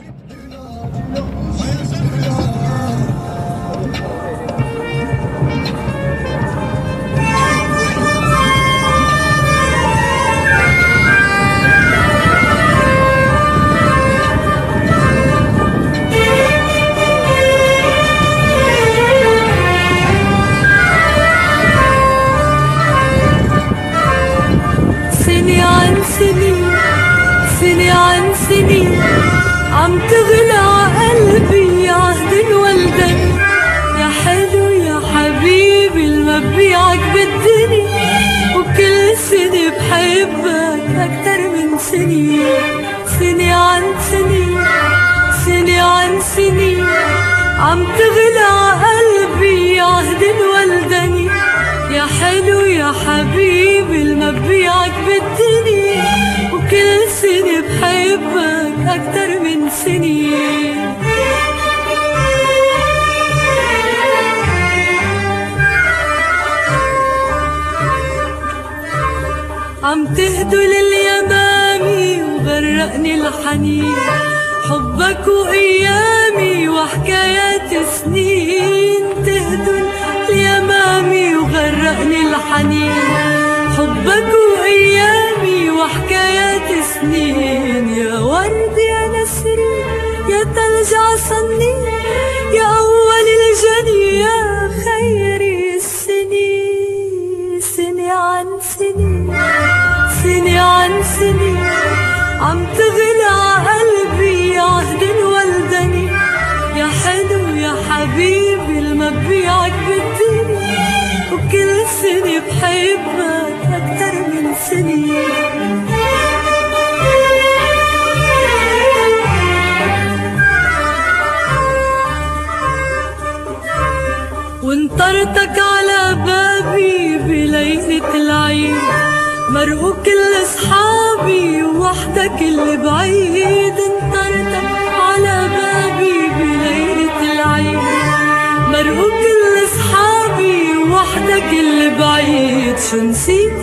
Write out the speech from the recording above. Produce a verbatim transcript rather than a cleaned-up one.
سنين سنين عن سنين عم تغلى عقلبي عهد الولدان. يا حلو يا حبيبي الما ببيعك بالدنيا، وكل سنة بحبك أكتر من سنين. سنين عن سنين سنين عن سنين عم تغلى عقلبي عهد الولدان. يا حلو يا حبيبي الما ببيعك بالدنيا، وكل سنة بحبك أكتر من سنين. عم تهدو لليمامي وغرقني الحنين، حبك وأيامي وحكايات سنين. تهدو اليمامي وغرقني الحنين، حبك وأيامي وحكايات سنين. يا ورد يا نسرين يا تلج عصني، يا أول الجني يا خيري السنين. سنة عن سنين سنة عن سنين عم تغلى عقلبي عهد الولدان. يا حلو يا حبيبي الما ببيعك بالدنيا، وكل سنة بحبك أكتر من سنين. وانطرتك على بابي بليلة العيد، مرقوا كل اصحابي ووحدك اللي بعيد. انطرتك على بابي بليلة العيد، مرقوا كل اصحابي ووحدك اللي بعيد. شو نسيت